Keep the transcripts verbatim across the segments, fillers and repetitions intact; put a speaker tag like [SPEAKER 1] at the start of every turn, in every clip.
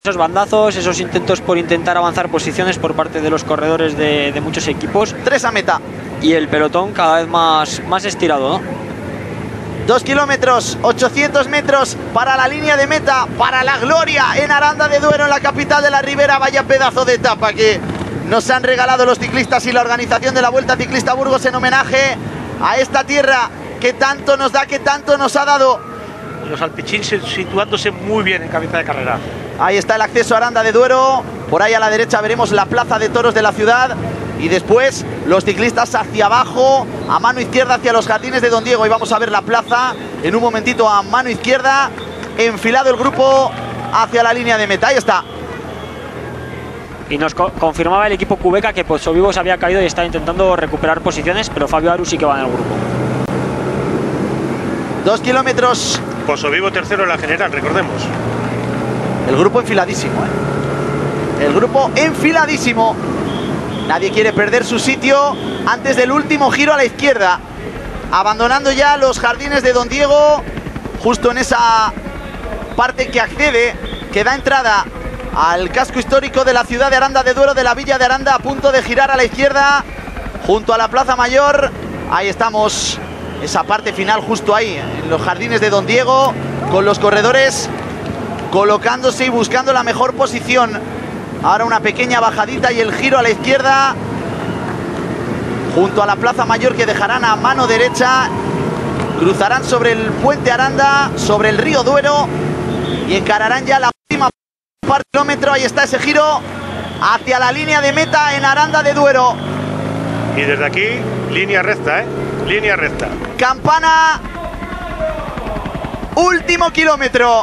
[SPEAKER 1] Esos bandazos, esos intentos por intentar avanzar posiciones por parte de los corredores de, de muchos equipos.
[SPEAKER 2] Tres a meta.
[SPEAKER 1] Y el pelotón cada vez más, más estirado, ¿no?
[SPEAKER 2] Dos kilómetros, ochocientos metros para la línea de meta, para la gloria en Aranda de Duero, en la capital de la Ribera. Vaya pedazo de etapa que nos han regalado los ciclistas y la organización de la Vuelta Ciclista Burgos en homenaje a esta tierra que tanto nos da, que tanto nos ha dado.
[SPEAKER 3] Los alpechín situándose muy bien en cabeza de carrera.
[SPEAKER 2] Ahí está el acceso a Aranda de Duero. Por ahí a la derecha veremos la plaza de toros de la ciudad. Y después los ciclistas hacia abajo, a mano izquierda hacia los jardines de Don Diego. Y vamos a ver la plaza en un momentito a mano izquierda. Enfilado el grupo hacia la línea de meta. Ahí está.
[SPEAKER 1] Y nos co confirmaba el equipo Cubeca que Pozo Vivo se había caído y está intentando recuperar posiciones, pero Fabio Aru sí que va en el grupo.
[SPEAKER 2] Dos kilómetros.
[SPEAKER 3] Pozo Vivo tercero en la general, recordemos.
[SPEAKER 2] El grupo enfiladísimo, ¿eh? El grupo enfiladísimo. Nadie quiere perder su sitio antes del último giro a la izquierda. Abandonando ya los jardines de Don Diego, justo en esa parte que accede, que da entrada al casco histórico de la ciudad de Aranda de Duero, de la villa de Aranda, a punto de girar a la izquierda, junto a la Plaza Mayor. Ahí estamos, esa parte final justo ahí, en los jardines de Don Diego, con los corredores colocándose y buscando la mejor posición. Ahora una pequeña bajadita y el giro a la izquierda, junto a la Plaza Mayor, que dejarán a mano derecha. Cruzarán sobre el puente Aranda, sobre el río Duero, y encararán ya la última parte del kilómetro. Ahí está ese giro hacia la línea de meta en Aranda de Duero.
[SPEAKER 3] Y desde aquí, línea recta, ¿eh? Línea recta.
[SPEAKER 2] Campana. Último kilómetro.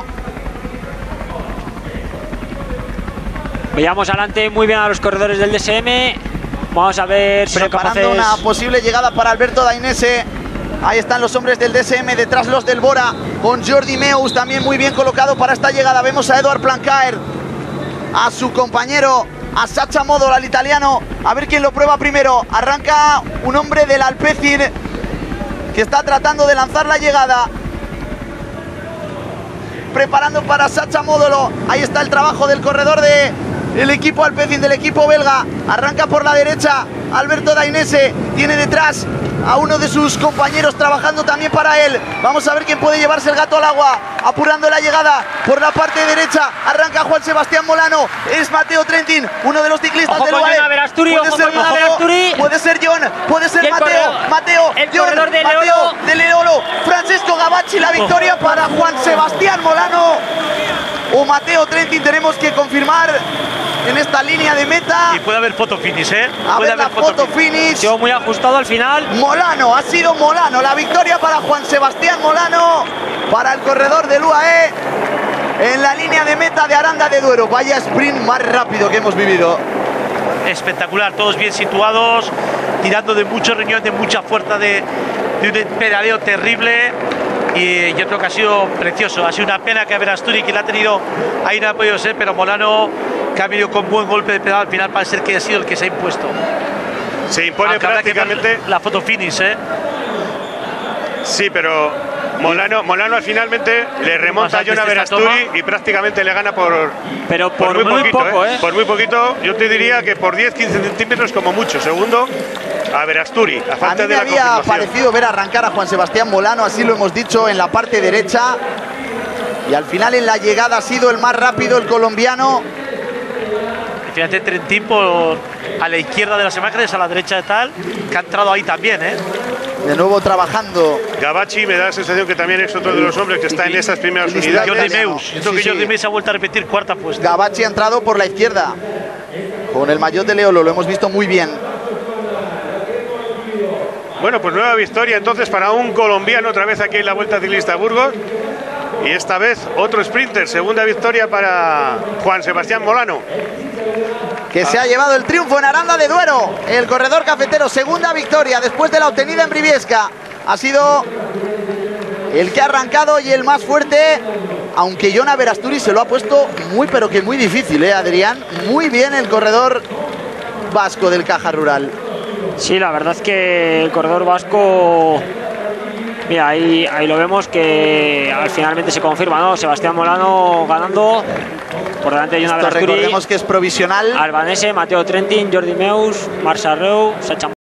[SPEAKER 1] Veíamos adelante muy bien a los corredores del D S M. Vamos a ver si
[SPEAKER 2] preparando
[SPEAKER 1] capaces...
[SPEAKER 2] una posible llegada para Alberto Dainese. Ahí están los hombres del D S M, detrás los del Bora, con Jordi Meus también muy bien colocado para esta llegada. Vemos a Eduard Plancaer, a su compañero, a Sacha Modol, al italiano. A ver quién lo prueba primero. Arranca un hombre del Alpecin que está tratando de lanzar la llegada. Preparando para Sacha Modolo. Ahí está el trabajo del corredor de el equipo Alpecin, del equipo belga. Arranca por la derecha Alberto Dainese, tiene detrás a uno de sus compañeros trabajando también para él. Vamos a ver quién puede llevarse el gato al agua, apurando la llegada por la parte derecha. Arranca Juan Sebastián Molano, es Mateo Trentin, uno de los ciclistas
[SPEAKER 1] ojo
[SPEAKER 2] del
[SPEAKER 1] con
[SPEAKER 2] U A E.
[SPEAKER 1] John Averasturi,
[SPEAKER 2] puede
[SPEAKER 1] ojo
[SPEAKER 2] ser
[SPEAKER 1] con John
[SPEAKER 2] Mateo,
[SPEAKER 1] Averasturi.
[SPEAKER 2] puede ser John, puede ser Mateo,
[SPEAKER 1] corredor,
[SPEAKER 2] Mateo,
[SPEAKER 1] el
[SPEAKER 2] John,
[SPEAKER 1] corredor de
[SPEAKER 2] Mateo
[SPEAKER 1] Leolo.
[SPEAKER 2] de Leolo, Francesco Gavacci, la victoria para Juan Sebastián Molano o Mateo Trentin. Tenemos que confirmar en esta línea de meta.
[SPEAKER 3] Y puede haber foto finish, ¿eh?
[SPEAKER 2] A
[SPEAKER 3] puede
[SPEAKER 2] ver la
[SPEAKER 3] haber
[SPEAKER 2] foto finish.
[SPEAKER 1] Quedó muy ajustado al final.
[SPEAKER 2] Molano, ha sido Molano. La victoria para Juan Sebastián Molano, para el corredor del U A E, en la línea de meta de Aranda de Duero. Vaya sprint más rápido que hemos vivido.
[SPEAKER 3] Espectacular, todos bien situados, tirando de mucho riñón, de mucha fuerza, de, de un pedaleo terrible. Y yo creo que ha sido precioso. Ha sido una pena que Averasturi, que la ha tenido ahí, no ha podido ser, pero Molano, que ha venido con buen golpe de pedal al final, parece ser que ha sido el que se ha impuesto.
[SPEAKER 4] Se impone
[SPEAKER 3] Aunque habrá que
[SPEAKER 4] prácticamente
[SPEAKER 3] ver la foto finish, ¿eh?
[SPEAKER 4] Sí, pero Molano, Molano finalmente le remonta a John Averasturi y prácticamente le gana por,
[SPEAKER 1] pero por, por muy, muy
[SPEAKER 4] poquito,
[SPEAKER 1] poco,
[SPEAKER 4] ¿eh?
[SPEAKER 1] ¿eh?
[SPEAKER 4] Por muy poquito, yo te diría que por diez a quince centímetros como mucho. Segundo, Averasturi. A,
[SPEAKER 2] a mí me
[SPEAKER 4] de la
[SPEAKER 2] había parecido ver arrancar a Juan Sebastián Molano, así lo hemos dicho, en la parte derecha. Y al final en la llegada ha sido el más rápido, el colombiano.
[SPEAKER 3] Fíjate, Trentin por a la izquierda de las imágenes, a la derecha de tal, que ha entrado ahí también, ¿eh?
[SPEAKER 2] De nuevo trabajando.
[SPEAKER 4] Gavacci me da la sensación que también es otro de los hombres que está en esas primeras unidades.
[SPEAKER 3] Jordi Meus, esto
[SPEAKER 2] sí,
[SPEAKER 3] que
[SPEAKER 2] sí.
[SPEAKER 3] Jordi Meus ha vuelto a repetir cuarta puesta.
[SPEAKER 2] Gavacci ha entrado por la izquierda con el maillot de Leolo, lo hemos visto muy bien.
[SPEAKER 4] Bueno, pues nueva victoria entonces para un colombiano otra vez aquí en la Vuelta Ciclista Burgos. Y esta vez otro sprinter, segunda victoria para Juan Sebastián Molano,
[SPEAKER 2] que se ha llevado el triunfo en Aranda de Duero. El corredor cafetero, segunda victoria después de la obtenida en Briviesca. Ha sido el que ha arrancado y el más fuerte, aunque John Averasturi se lo ha puesto muy pero que muy difícil, ¿eh, Adrián? Muy bien el corredor vasco del Caja Rural.
[SPEAKER 1] Sí, la verdad es que el corredor vasco... Mira, ahí, ahí lo vemos que al finalmente se confirma, ¿no? Sebastián Molano ganando Por delante de Joan
[SPEAKER 2] Esto
[SPEAKER 1] Belasturi,
[SPEAKER 2] recordemos que es provisional.
[SPEAKER 1] Albanese, Mateo Trentin, Jordi Meus, Marc Sarreu, Sacha